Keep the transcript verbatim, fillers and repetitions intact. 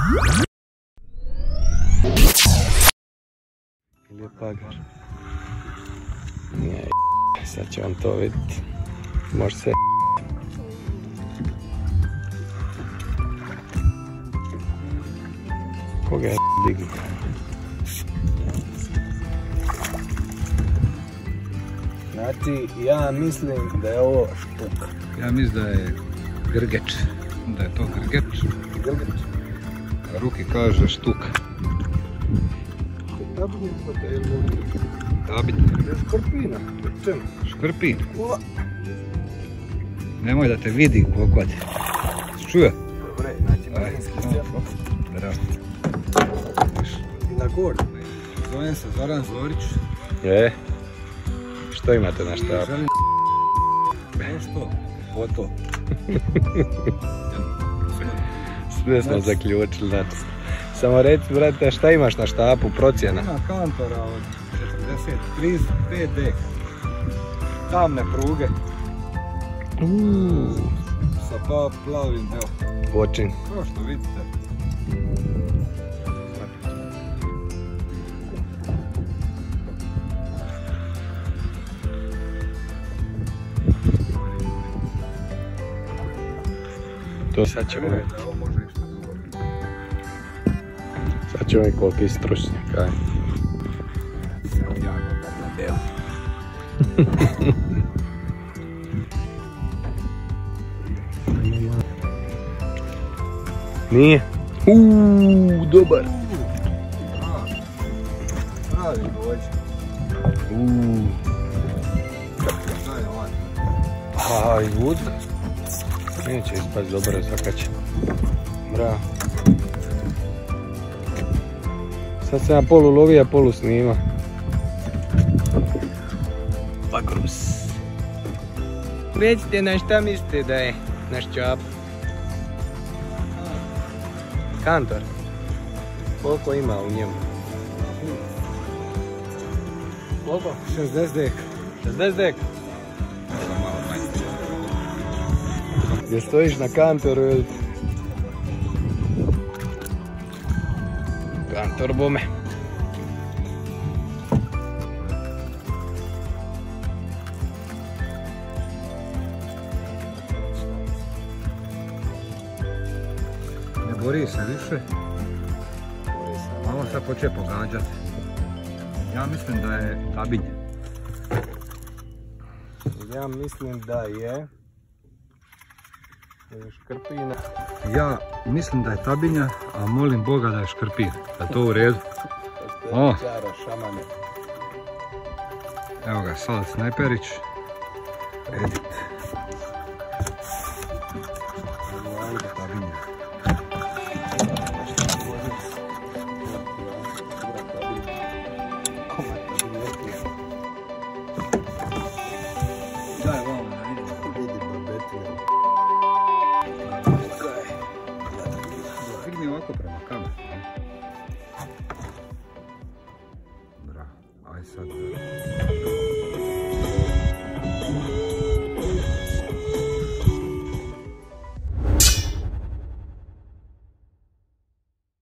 Ili je pagar? Nije, sad će on to vidjeti. Može se koga je dignu? Znači, ja mislim da je ovo štuk. Ja mislim da je grgeč. Da je to grgeč. Grgeč. A Ruki kaže štuk. Tabinje hotelu. Tabinje. Škorpina. Čemu? Škorpin. Nemoj da te vidi kokvati. Čuje? Dobre, znači marinski cijelo. Da. I na gordu. Zovem se Zoran Zorić. Je. Što imate na štapu? Želim ovo što? Foto. Sve smo zaključili, znači. Samo reci, brate, šta imaš na štapu, procjena? Ima kantora od četrdeset tri pet D. Tamne pruge. Uuuu. Sa pa plavim, evo. Počin. Kao što vidite. To sad ćemo vidjeti. Ovo može išta drugo. Sad ćemo vidjeti koliki stručnjak, aj. Sam jako Bernabeu. Nije? Uuuu, dobar. Pravi vođe. Uuuu. Daj ovaj. Aj, vudka. Neće ispast dobro, zakaće. Bravo. Sad sam ja polu lovija, polu snima. Pa grus. Recite na šta mislite da je naš čap? Kantor. Koliko ima u njemu? Koliko? šezdeset dek. šezdeset dek. Gdje stojiš na kantoru ili? Kantor bome. Ne bori se više. Malo sad poče pogađati. Ja mislim da je tabinje. Ja mislim da je škrpina. Ja mislim da je tabinja, a molim Boga da je škrpin. Da je to u redu. O. Čara, šamane. Evo ga, sad Snajperić. Edit. Tabinja. Daj vamo da vidim. Vidi babetine. Prigni ovako prema kameru. Bravo, aj sad.